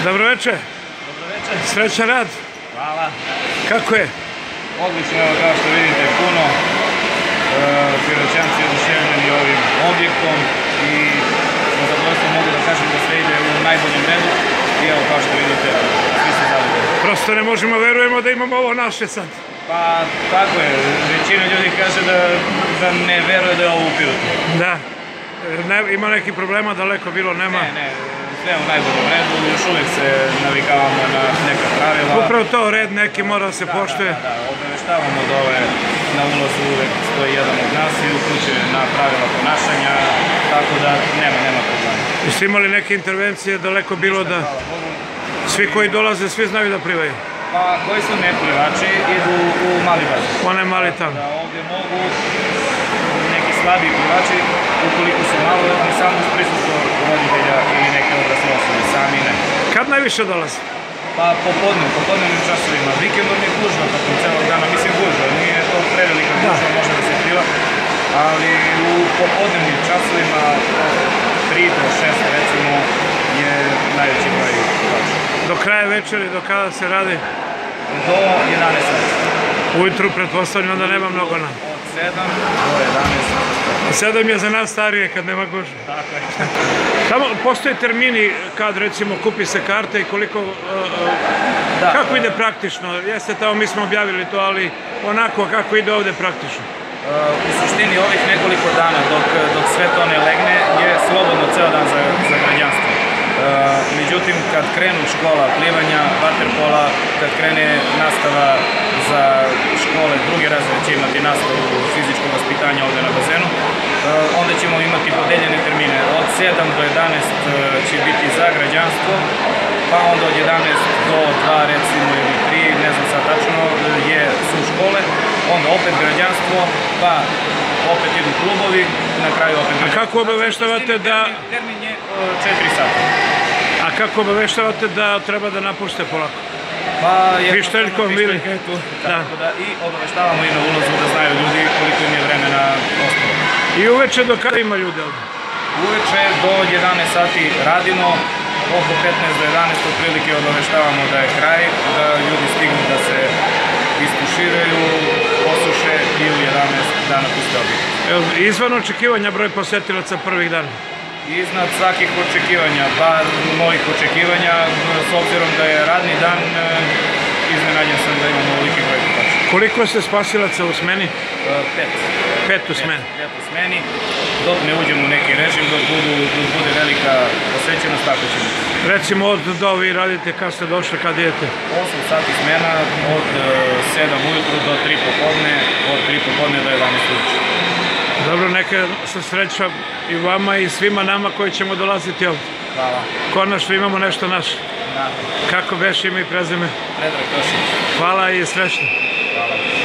Dobro večer. Srećan rad. Hvala. Kako je? Odlično, evo kao što vidite puno. Piroćanci oduševljeni ovim objektom i sa zadovoljstvom mogu da kažem da sve ide u najboljem redu i evo kao što vidite svi su zadovoljni. Prosto ne možemo verujemo da imamo ovo naše sad. Pa tako je, većina ljudi kaže da ne veruje da je ovo u Pirotu. Da. Ima nekih problema, daleko bilo, nema? Ne, sve u najboljem redu, još uvijek se navikavamo na neka pravila. Upravo to, red neki mora da se poštuje. Da, obaveštavamo da na ulazu uvijek stoji jedan od nas i uključuje na pravila ponašanja, tako da nema problema. Jeste imali neke intervencije, daleko bilo da svi koji dolaze, svi znaju da plivaju? Pa koji su neplivači idu u mali bazen. Onaj mali tamo. Da ovdje mogu neki slabiji plivači, ukoliko su maloletni, samo uz prisustvo roditelja ili neke odrasle osobe, sami ne. Kad najviše dolaze? Pa popodnevnim časovima. Vikendom je gužva tokom celog dana, mislim gužva, nije to prevelika gužva, može da se pliva, ali u popodnevnim časovima 3 do 6 recimo je najveći broj plivača. Do kraja večeri, do kada se radi? Do 11 sati. Ujutru, pretpostavljam, onda nema mnogo nam. Od 7 do 11 sati. 7 je za nas starije kad nema gužve. Tako je. Tamo postoje termini kad recimo kupi se karta i koliko... Kako ide praktično? Jeste tamo, mi smo objavili to, ali onako kako ide ovdje praktično? U suštini ovih nekoliko dana dok sve to ne legne je slobodno ceo dan za građanstvo. Međutim, kad krenu škola plivanja, vaterpola, kad krene nastava za škole, drugi razred će imati nastavu fizičkog vaspitanja ovdje na bazenu, onda ćemo imati podeljene termine. Od 7 do 11 će biti za građanstvo, pa onda od 11 do 2 recimo ili 3, ne znam sad tačno, su škole, onda opet građanstvo, pa opet idu klubovi, na kraju opet građanstvo. A kako obaveštavate da... Termin je 4 sata. A kako obaveštavate da treba da napušte polako? Pa pišteljkom ili? Tako da i obaveštavamo i na ulazu da znaju ljudi koliko im je vremena ostalo. I uveče do kada ima ljudi ovdje? Uveče do 11 sati radimo, oko 15 do 11 otprilike obaveštavamo da je kraj, da ljudi stignu da se istuširaju, posuše i u 11 dana puste objekt. Izvan očekivanja broj posetilaca prvih dana? Iznad svakih očekivanja, bar mojih očekivanja, s obzirom da je radni dan, iznenađen sam da imamo ovoliki broj putača. Koliko ste spasilaca u smeni? 5. 5 u smeni. 5 u smeni, dok ne uđemo u neki režim, dok bude velika posvećenost, tako će biti. Recimo od do vi radite, kad ste došli, kad idete? 8 sati smena, od 7 ujutru do 3 popodne, od 3 popodne do 11 uveče. Dobro, neka se sreća i vama i svima nama koji ćemo dolaziti ovdje. Hvala. Konačno imamo nešto naše. Da. Kako beše ime i prezime? Predrag Tošić. Hvala i srećno. Hvala.